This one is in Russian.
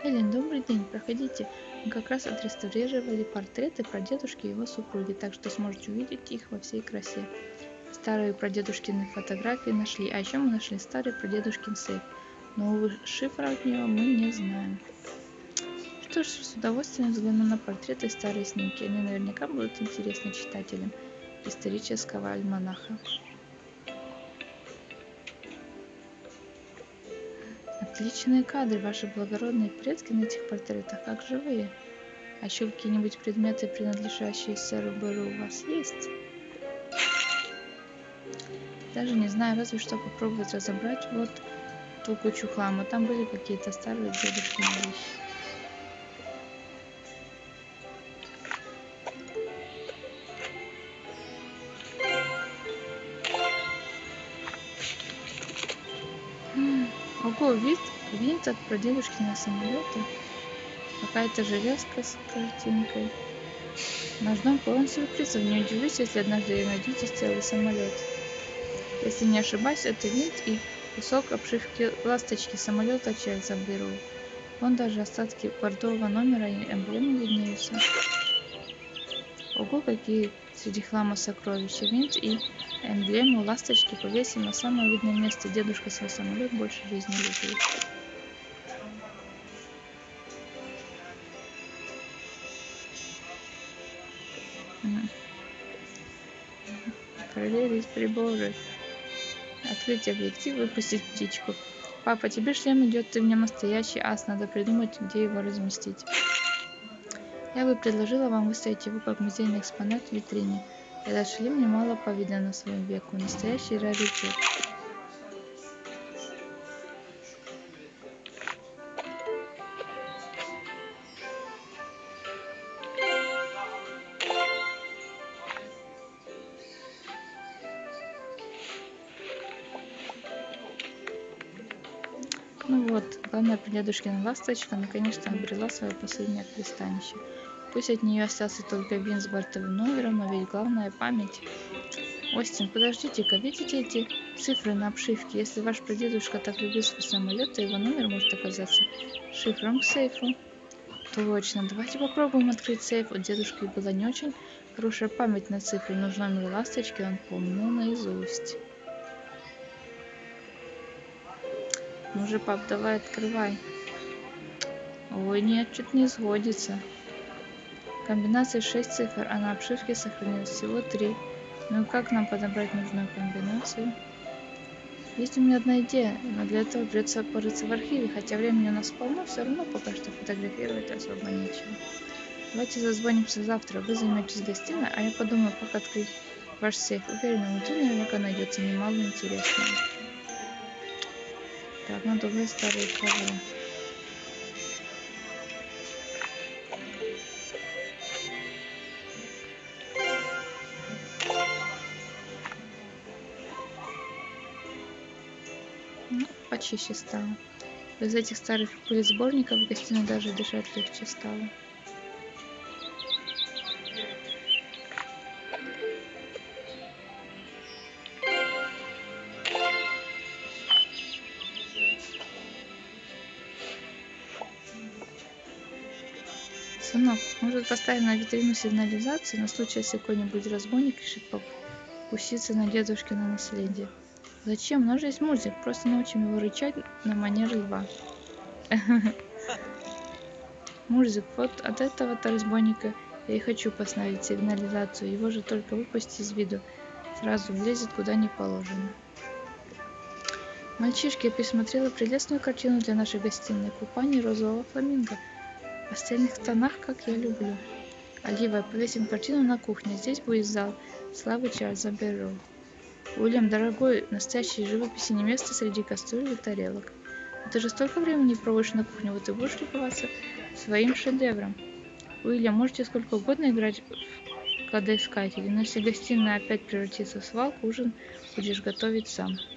Эллен, добрый день, проходите. Мы как раз отреставрировали портреты прадедушки и его супруги, так что сможете увидеть их во всей красе. Старые прадедушкины фотографии нашли, а еще мы нашли старый прадедушкин сейф. Но, увы, шифра от него мы не знаем. Что ж, с удовольствием взгляну на портреты и старые снимки. Они наверняка будут интересны читателям исторического альманаха. Отличные кадры, ваши благородные предки на этих портретах, как живые. А еще какие-нибудь предметы, принадлежащие сэру Бэру, у вас есть? Даже не знаю, разве что попробовать разобрать вот ту кучу хлама. Там были какие-то старые дедушкины вещи. Ого, винт от прадедушкина самолета. Какая-то железка с картинкой. Наш дом полон сюрпризов. Не удивлюсь, если однажды я найдете целый самолет. Если не ошибаюсь, это винт и кусок обшивки ласточки самолета Чарльза Бэрроу. Вон даже остатки бордового номера и эмблемы виднеются. Ого, какие среди хлама сокровища. Винт и эмблему ласточки повесим на самое видное место. Дедушка свой самолет больше жизни любит. Проверить приборы. Открыть объектив, выпустить птичку. Папа, тебе шлем идет, ты в нем настоящий ас, надо придумать, где его разместить. Я бы предложила вам выставить его как музейный экспонат в витрине. Этот шлем немало повидан на своем веку, настоящий раритет. Ну вот, главная прадедушкина ласточка наконец-то обрела свое последнее пристанище. Пусть от нее остался только винт с бортовым номером, но ведь главное память. Остин, подождите-ка, видите эти цифры на обшивке? Если ваш прадедушка так любил свой самолет, то его номер может оказаться шифром к сейфу. Точно, давайте попробуем открыть сейф. У дедушки была не очень хорошая память на цифры, но номер ласточки он помнил наизусть. Ну же, пап, давай открывай. Ой, нет, что-то не сходится. Комбинация 6 цифр, а на обшивке сохранилось всего 3. Ну и как нам подобрать нужную комбинацию? Есть у меня одна идея, но для этого придется порыться в архиве, хотя времени у нас полно, все равно пока что фотографировать особо нечего. Давайте зазвонимся завтра, вы займетесь в гостиной, а я подумаю, как открыть ваш сейф. Уверена, внутри наверняка найдется немало интересного. Так, надо убрать старые ковры. Ну, почище стало. Без этих старых пылесборников в гостиной даже дышать легче стало. Сынок, может поставим на витрину сигнализацию на случай, если какой-нибудь разбойник решит покуситься на дедушкино наследие? Зачем? У нас же есть мультик, просто научим его рычать на манер льва. Мурзик, вот от этого-то разбойника я и хочу поставить сигнализацию. Его же только выпусти из виду, сразу влезет куда не положено. Мальчишки, я присмотрела прелестную картину для нашей гостиной. Купание розового фламинго. В пастельных тонах, как я люблю. Олива, повесим картину на кухне. Здесь будет зал славы Чарльза Бэрроу. Уильям, дорогой, настоящей живописи не место среди кастрюль и тарелок. Ты же столько времени проводишь на кухне, вот и будешь любоваться своим шедевром. Уильям, можете сколько угодно играть в кладоискателей, но если гостиная опять превратится в свалку, ужин будешь готовить сам.